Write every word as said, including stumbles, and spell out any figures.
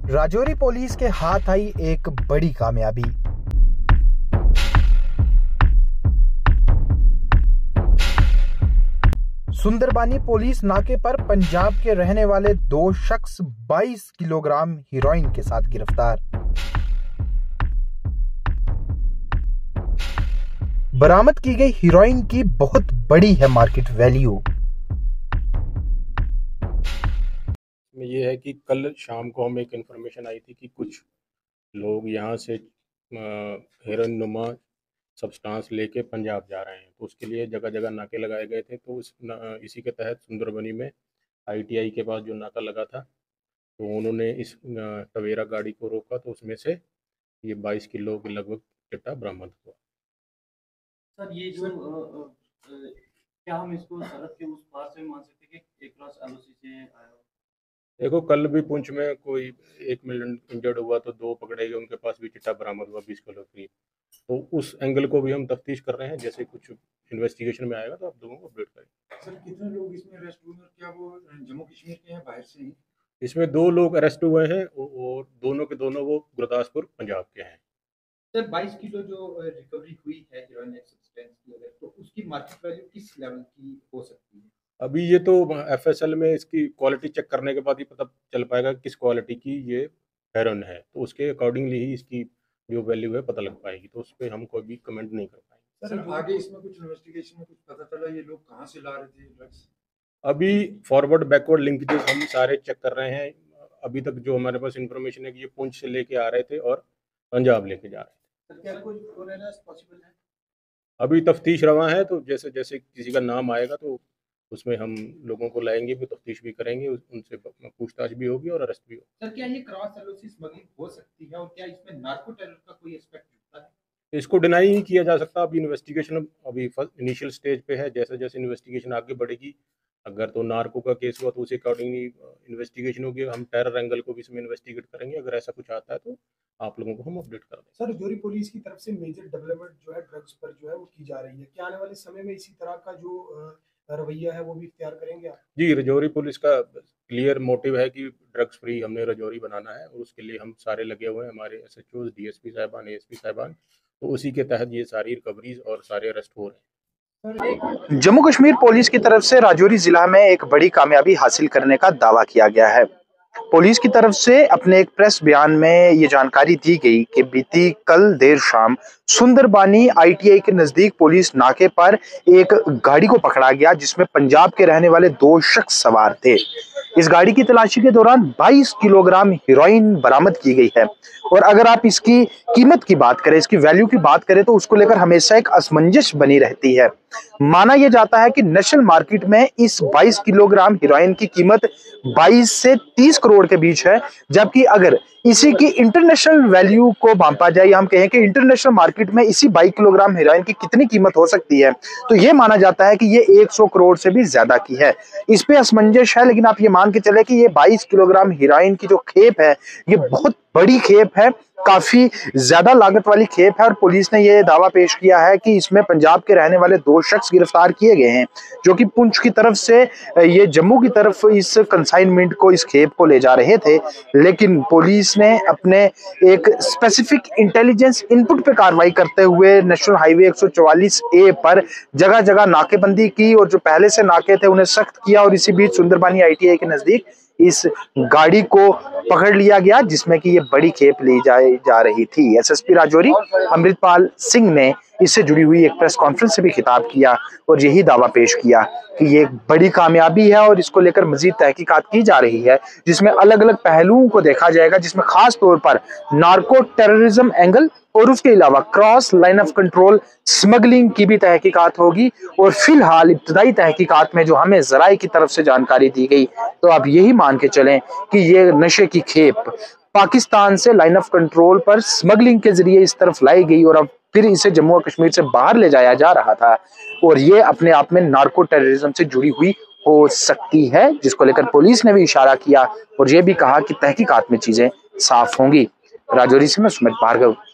Rajouri police के हाथ आई एक बड़ी कामयाबी। सुंदरबानी पुलिस नाके पर पंजाब के रहने वाले दो शख्स बाईस किलोग्राम हेरोइन के साथ गिरफ्तार। बरामद की गई हेरोइन की बहुत बड़ी है मार्केट वैल्यू। ये है कि कल शाम को हमें एक इन्फॉर्मेशन आई थी कि कुछ लोग यहाँ से हेरोइन नुमा सब्सटेंस लेके पंजाब जा रहे हैं, तो उसके लिए जगह जगह नाके लगाए गए थे। तो उस न, इसी के तहत सुंदरबनी में आईटीआई के पास जो नाका लगा था, तो उन्होंने इस टवेरा गाड़ी को रोका, तो उसमें से ये बाईस किलो के लगभग चिट्टा बरामद हुआ। सर, ये जो आ, आ, क्या हम इसको सरहद के उस पार से मान सकते हैं कि एक क्रॉस एलओसी से आया? देखो, कल भी पुंछ में कोई एक मिलियन इंजर्ड हुआ, तो दो पकड़े गए, उनके पास भी चिट्टा बरामद हुआ बीस किलो की। तो उस एंगल को भी हम तफ्तीश कर रहे हैं, जैसे कुछ इन्वेस्टिगेशन में आएगा तो आप लोगों को अपडेट करेंगे। सर, कितने लोग इसमें अरेस्ट हुए और क्या वो जम्मू कश्मीर के हैं बाहर से ही? इसमें दो लोग अरेस्ट हुए हैं और दोनों के दोनों वो गुरदासपुर पंजाब के हैं। सर, बाईस किलो जो रिकवरी हुई है हेरोइन सब्सटेंस की, अगर तो उसकी मार्केट वैल्यू किस लेवल की हो सकती है? अभी ये तो एफएसएल में इसकी क्वालिटी चेक करने के बाद ही पता चल पाएगा किस क्वालिटी की ये हेरोइन है, तो उसके अकॉर्डिंगली ही इसकी जो वैल्यू है पता लग पाएगी। तो उस पर हम कोई भी कमेंट नहीं कर पाएंगे। सर, आगे इसमें कुछ इन्वेस्टिगेशन में कुछ पता चला ये लोग कहाँ से ला रहे थे ड्रग्स? अभी फॉरवर्ड बैकवर्ड लिंकेजेस हम सारे चेक कर रहे हैं। अभी तक जो हमारे पास इन्फॉर्मेशन है कि ये पुंछ से लेके आ रहे थे और पंजाब लेके जा रहे थे। सर, क्या कोई और अरेस्ट पॉसिबल है? अभी तफ्तीश रवा है, तो जैसे जैसे किसी का नाम आएगा तो उसमें हम लोगों को लाएंगे भी, तफ्तीश भी करेंगे, उनसे पूछताछ भी होगी और अरेस्ट भी होगी। सर, क्या ये क्रॉस एलओसी स्मगलिंग हो सकती है और क्या इसमें नार्को टेरर का कोई एस्पेक्ट जुड़ता है? इसको डिनाई नहीं किया जा सकता। अभी इन्वेस्टिगेशन अभी फर्स्ट इनिशियल स्टेज पे है। जैसे जैसे इन्वेस्टिगेशन आगे बढ़ेगी, अगर तो नार्को का केस हुआ तो उसी अकॉर्डिंगली इन्वेस्टिगेशन होगी। हम टेरर एंगल को भी इसमें इन्वेस्टिगेट करेंगे। अगर ऐसा कुछ आता है तो आप लोगों को हम अपडेट कर देंगे। सर, राजौरी पुलिस की तरफ से मेजर डेवलपमेंट जो है ड्रग्स पर जो है वो की जा रही है, क्या आने वाले समय में इसी तरह का जो रवैया है वो भी इख्तियार करेंगे आप? जी, राजौरी पुलिस का क्लियर मोटिव है कि ड्रग्स फ्री हमने राजौरी बनाना है, और उसके लिए हम सारे लगे हुए हैं, हमारे एसएचओ, डीएसपी साहिबान, एएसपी साहिबान। तो उसी के तहत ये सारी रिकवरीज और सारे अरेस्ट हो रहे हैं। जम्मू कश्मीर पुलिस की तरफ से राजौरी जिला में एक बड़ी कामयाबी हासिल करने का दावा किया गया है। पुलिस की तरफ से अपने एक प्रेस बयान में ये जानकारी दी गई कि बीती कल देर शाम सुंदरबानी आईटीआई के नजदीक पुलिस नाके पर एक गाड़ी को पकड़ा गया, जिसमें पंजाब के रहने वाले दो शख्स सवार थे। इस गाड़ी की तलाशी के दौरान बाईस किलोग्राम हेरोइन बरामद की गई है। और अगर आप इसकी कीमत की बात करें, इसकी वैल्यू की बात करें, तो उसको लेकर हमेशा एक असमंजस बनी रहती है। माना यह जाता है कि नेशनल मार्केट में इस बाईस किलोग्राम हेरोइन की कीमत बाईस से तीस करोड़ के बीच है, जबकि अगर इसी की इंटरनेशनल वैल्यू को मापा जाए या हम कहें कि इंटरनेशनल मार्केट में इसी बाईस किलोग्राम हेरोइन की कितनी कीमत हो सकती है, तो यह माना जाता है कि ये सौ करोड़ से भी ज्यादा की है। इस पे असमंजस है, लेकिन आप ये मान के चले कि ये बाईस किलोग्राम हेरोइन की जो खेप है ये बहुत बड़ी खेप है, काफी ज्यादा लागत वाली खेप है। और पुलिस ने यह दावा पेश किया है कि इसमें पंजाब के रहने वाले दो शख्स गिरफ्तार किए गए हैं, जो कि पुंछ की तरफ से ये जम्मू की तरफ इस कंसाइनमेंट को, इस खेप को ले जा रहे थे। लेकिन पुलिस ने अपने एक स्पेसिफिक इंटेलिजेंस इनपुट पे कार्रवाई करते हुए नेशनल हाईवे एक सौ चौवालीस ए पर जगह जगह नाकेबंदी की और जो पहले से नाके थे उन्हें सख्त किया। और इसी बीच सुंदरबानी आईटीआई के नजदीक इस गाड़ी को पकड़ लिया गया, जिसमें कि ये बड़ी खेप ले जाए जा रही थी। एसएसपी राजौरी अमृतपाल सिंह ने इससे जुड़ी हुई एक प्रेस कॉन्फ्रेंस से भी खिताब किया और यही दावा पेश किया कि ये एक बड़ी कामयाबी है और इसको लेकर मजीद तहकीकात की जा रही है, जिसमें अलग अलग पहलुओं को देखा जाएगा, जिसमें खास तौर पर नार्को टेररिज्म एंगल और उसके अलावा cross line of control smuggling की भी तहकीकात होगी। और फिलहाल इब्तदाई तहकीकात में जो हमें जराए की तरफ से जानकारी दी गई, तो आप यही मान के चलें कि ये नशे की खेप पाकिस्तान से लाइन ऑफ कंट्रोल पर स्मगलिंग के जरिए इस तरफ लाई गई और अब फिर इसे जम्मू और कश्मीर से बाहर ले जाया जा रहा था। और ये अपने आप में नार्को टेररिज्म से जुड़ी हुई हो सकती है, जिसको लेकर पुलिस ने भी इशारा किया और ये भी कहा कि तहकीकात में चीजें साफ होंगी। राजौरी से मैं सुमित भार्गव।